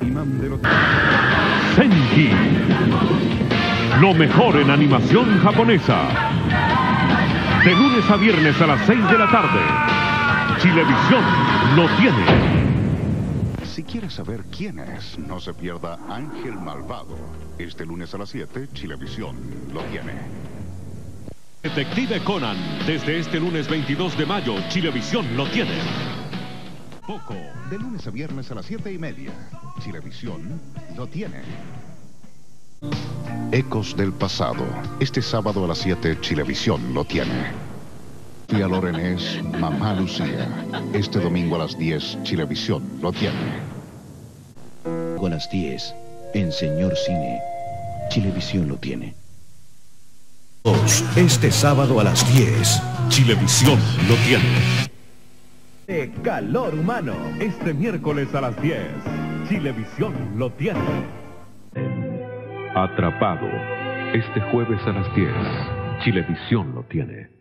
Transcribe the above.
imán de los... Senki. Lo mejor en animación japonesa. De lunes a viernes a las 6 de la tarde. Chilevisión lo tiene. Si quieres saber quién es, no se pierda Ángel Malvado. Este lunes a las 7, Chilevisión lo tiene. Detective Conan, desde este lunes 22 de mayo, Chilevisión lo tiene. Poco. De lunes a viernes a las 7:30, Chilevisión lo tiene. Ecos del pasado. Este sábado a las 7, Chilevisión lo tiene. Sofía Loren es Mamá Lucía. Este domingo a las 10, Chilevisión lo tiene. A las 10, en Señor Cine, Chilevisión lo tiene. Este sábado a las 10, Chilevisión lo tiene. de Calor Humano. Este miércoles a las 10, Chilevisión lo tiene. Atrapado. Este jueves a las 10, Chilevisión lo tiene.